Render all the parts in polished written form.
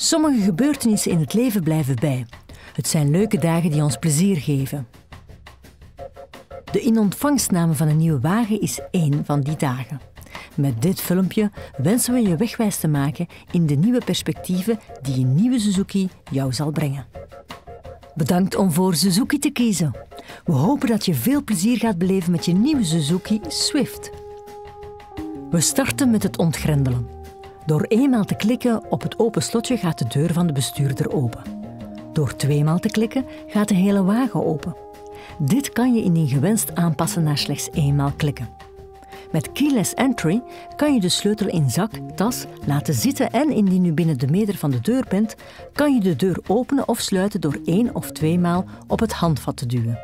Sommige gebeurtenissen in het leven blijven bij. Het zijn leuke dagen die ons plezier geven. De inontvangstname van een nieuwe wagen is één van die dagen. Met dit filmpje wensen we je wegwijs te maken in de nieuwe perspectieven die een nieuwe Suzuki jou zal brengen. Bedankt om voor Suzuki te kiezen. We hopen dat je veel plezier gaat beleven met je nieuwe Suzuki Swift. We starten met het ontgrendelen. Door eenmaal te klikken op het open slotje gaat de deur van de bestuurder open. Door tweemaal te klikken gaat de hele wagen open. Dit kan je indien gewenst aanpassen naar slechts eenmaal klikken. Met keyless entry kan je de sleutel in zak, tas laten zitten en indien u binnen de meter van de deur bent, kan je de deur openen of sluiten door 1 of 2 maal op het handvat te duwen.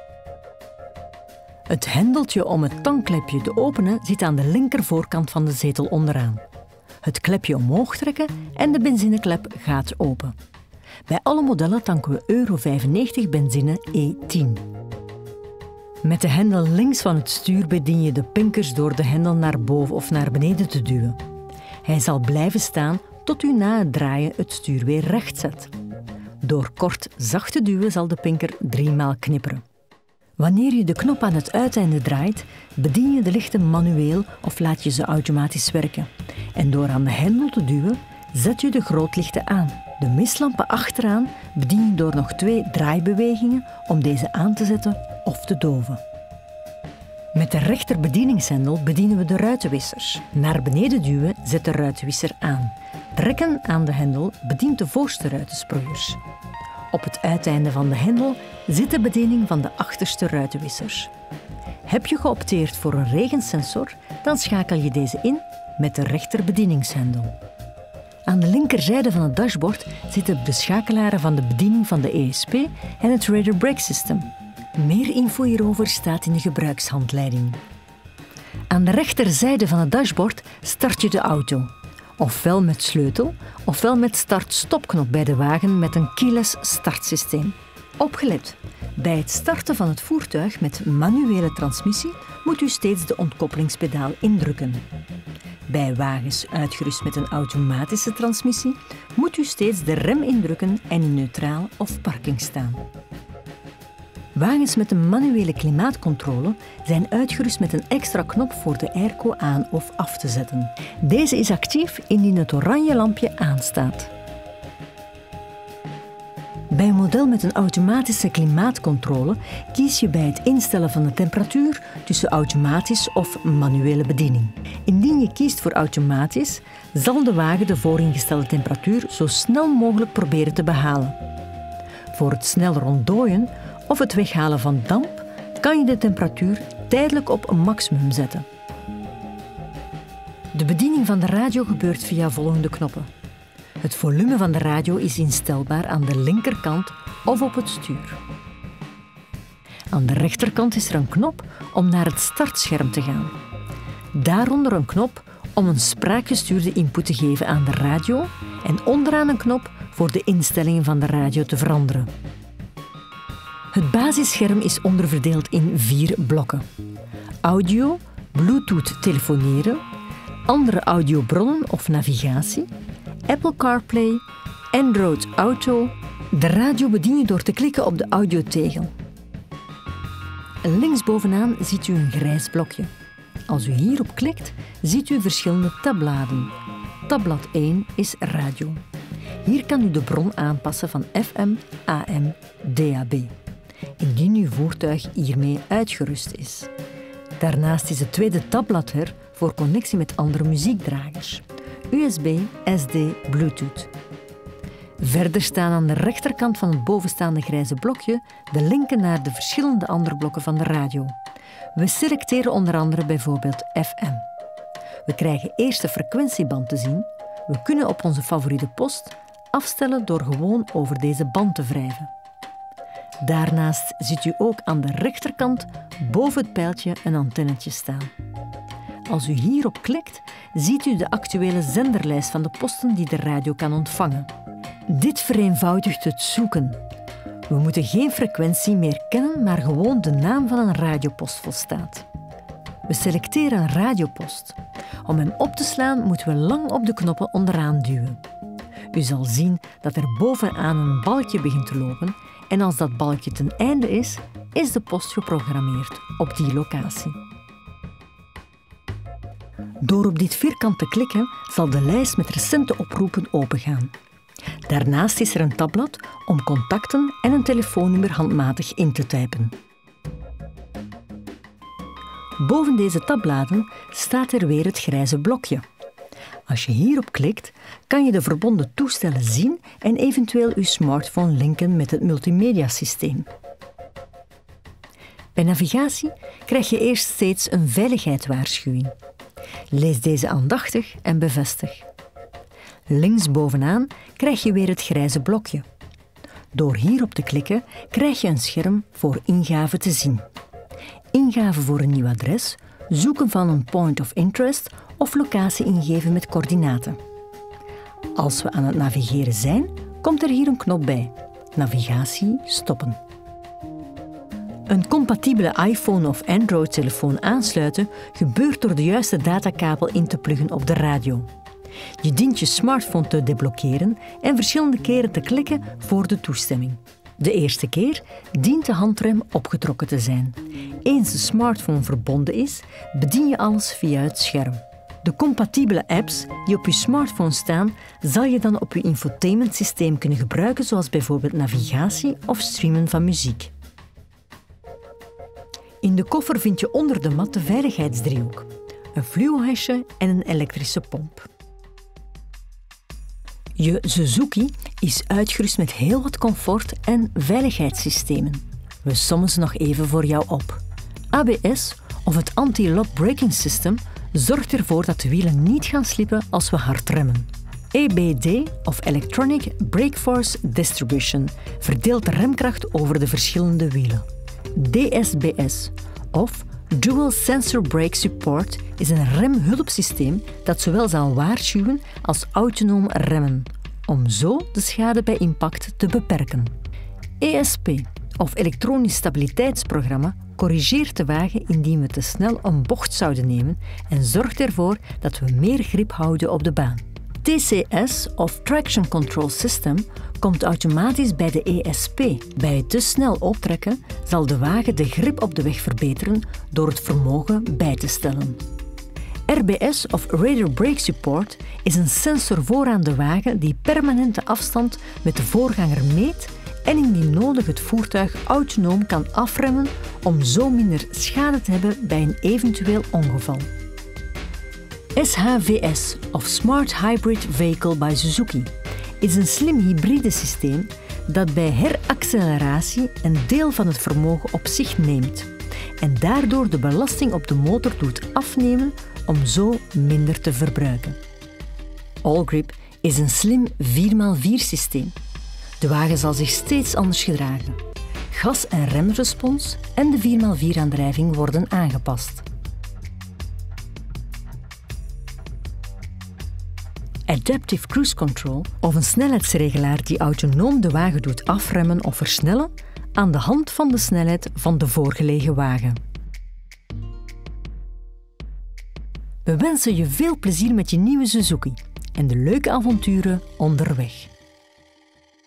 Het hendeltje om het tankklepje te openen zit aan de linker voorkant van de zetel onderaan. Het klepje omhoog trekken en de benzineklep gaat open. Bij alle modellen tanken we €95 benzine E10. Met de hendel links van het stuur bedien je de pinkers door de hendel naar boven of naar beneden te duwen. Hij zal blijven staan tot u na het draaien het stuur weer recht zet. Door kort zacht te duwen zal de pinker 3 maal knipperen. Wanneer je de knop aan het uiteinde draait, bedien je de lichten manueel of laat je ze automatisch werken. En door aan de hendel te duwen, zet je de grootlichten aan. De mistlampen achteraan bedien je door nog 2 draaibewegingen om deze aan te zetten of te doven. Met de rechter bedieningshendel bedienen we de ruitenwissers. Naar beneden duwen zet de ruitenwisser aan. Trekken aan de hendel bedient de voorste ruitensproeiers. Op het uiteinde van de hendel zit de bediening van de achterste ruitenwissers. Heb je geopteerd voor een regensensor, dan schakel je deze in met de rechter bedieningshendel. Aan de linkerzijde van het dashboard zitten de schakelaren van de bediening van de ESP en het Radar Brake System. Meer info hierover staat in de gebruikshandleiding. Aan de rechterzijde van het dashboard start je de auto. Ofwel met sleutel, ofwel met start-stopknop bij de wagen met een keyless startsysteem. Opgelet! Bij het starten van het voertuig met manuele transmissie moet u steeds de ontkoppelingspedaal indrukken. Bij wagens uitgerust met een automatische transmissie moet u steeds de rem indrukken en in neutraal of parking staan. Wagens met een manuele klimaatcontrole zijn uitgerust met een extra knop voor de airco aan of af te zetten. Deze is actief indien het oranje lampje aanstaat. Bij een model met een automatische klimaatcontrole kies je bij het instellen van de temperatuur tussen automatisch of manuele bediening. Indien je kiest voor automatisch, zal de wagen de vooringestelde temperatuur zo snel mogelijk proberen te behalen. Voor het sneller ontdooien of het weghalen van damp kan je de temperatuur tijdelijk op een maximum zetten. De bediening van de radio gebeurt via volgende knoppen. Het volume van de radio is instelbaar aan de linkerkant of op het stuur. Aan de rechterkant is er een knop om naar het startscherm te gaan. Daaronder een knop om een spraakgestuurde input te geven aan de radio en onderaan een knop voor de instellingen van de radio te veranderen. Het basisscherm is onderverdeeld in 4 blokken. Audio, Bluetooth telefoneren, andere audiobronnen of navigatie, Apple CarPlay, Android Auto. De radio bedien je door te klikken op de audiotegel. Linksbovenaan ziet u een grijs blokje. Als u hierop klikt, ziet u verschillende tabbladen. Tabblad 1 is radio. Hier kan u de bron aanpassen van FM, AM, DAB. Indien uw voertuig hiermee uitgerust is. Daarnaast is het tweede tabblad er voor connectie met andere muziekdragers. USB, SD, Bluetooth. Verder staan aan de rechterkant van het bovenstaande grijze blokje de linken naar de verschillende andere blokken van de radio. We selecteren onder andere bijvoorbeeld FM. We krijgen eerst de frequentieband te zien. We kunnen op onze favoriete post afstellen door gewoon over deze band te wrijven. Daarnaast ziet u ook aan de rechterkant boven het pijltje een antennetje staan. Als u hierop klikt, ziet u de actuele zenderlijst van de posten die de radio kan ontvangen. Dit vereenvoudigt het zoeken. We moeten geen frequentie meer kennen, maar gewoon de naam van een radiopost volstaat. We selecteren een radiopost. Om hem op te slaan moeten we lang op de knoppen onderaan duwen. U zal zien dat er bovenaan een balkje begint te lopen en als dat balkje ten einde is, is de post geprogrammeerd op die locatie. Door op dit vierkant te klikken zal de lijst met recente oproepen opengaan. Daarnaast is er een tabblad om contacten en een telefoonnummer handmatig in te typen. Boven deze tabbladen staat er weer het grijze blokje. Als je hierop klikt, kan je de verbonden toestellen zien en eventueel uw smartphone linken met het multimediasysteem. Bij navigatie krijg je eerst steeds een veiligheidswaarschuwing. Lees deze aandachtig en bevestig. Links bovenaan krijg je weer het grijze blokje. Door hierop te klikken krijg je een scherm voor ingave te zien. Ingave voor een nieuw adres, zoeken van een point of interest of locatie ingeven met coördinaten. Als we aan het navigeren zijn, komt er hier een knop bij. Navigatie stoppen. Een compatibele iPhone of Android-telefoon aansluiten gebeurt door de juiste datakabel in te pluggen op de radio. Je dient je smartphone te deblokkeren en verschillende keren te klikken voor de toestemming. De eerste keer dient de handrem opgetrokken te zijn. Eens de smartphone verbonden is, bedien je alles via het scherm. De compatibele apps die op je smartphone staan, zal je dan op je infotainmentsysteem kunnen gebruiken, zoals bijvoorbeeld navigatie of streamen van muziek. In de koffer vind je onder de mat de veiligheidsdriehoek, een fluohesje en een elektrische pomp. Je Suzuki is uitgerust met heel wat comfort en veiligheidssystemen. We sommen ze nog even voor jou op. ABS, of het Anti-Lock Braking System, zorgt ervoor dat de wielen niet gaan slippen als we hard remmen. EBD, of Electronic Brake Force Distribution, verdeelt de remkracht over de verschillende wielen. DSBS, of Dual Sensor Brake Support, is een remhulpsysteem dat zowel zal waarschuwen als autonoom remmen, om zo de schade bij impact te beperken. ESP, of Elektronisch Stabiliteitsprogramma, corrigeert de wagen indien we te snel een bocht zouden nemen en zorgt ervoor dat we meer grip houden op de baan. TCS, of Traction Control System, komt automatisch bij de ESP. Bij het te snel optrekken zal de wagen de grip op de weg verbeteren door het vermogen bij te stellen. RBS, of Radar Brake Support, is een sensor vooraan de wagen die permanent de afstand met de voorganger meet en indien nodig het voertuig autonoom kan afremmen om zo minder schade te hebben bij een eventueel ongeval. SHVS, of Smart Hybrid Vehicle by Suzuki, is een slim hybride systeem dat bij heracceleratie een deel van het vermogen op zich neemt en daardoor de belasting op de motor doet afnemen om zo minder te verbruiken. Allgrip is een slim 4x4 systeem. De wagen zal zich steeds anders gedragen. Gas- en remrespons en de 4x4-aandrijving worden aangepast. Adaptive Cruise Control, of een snelheidsregelaar die autonoom de wagen doet afremmen of versnellen aan de hand van de snelheid van de voorgelegen wagen. We wensen je veel plezier met je nieuwe Suzuki en de leuke avonturen onderweg.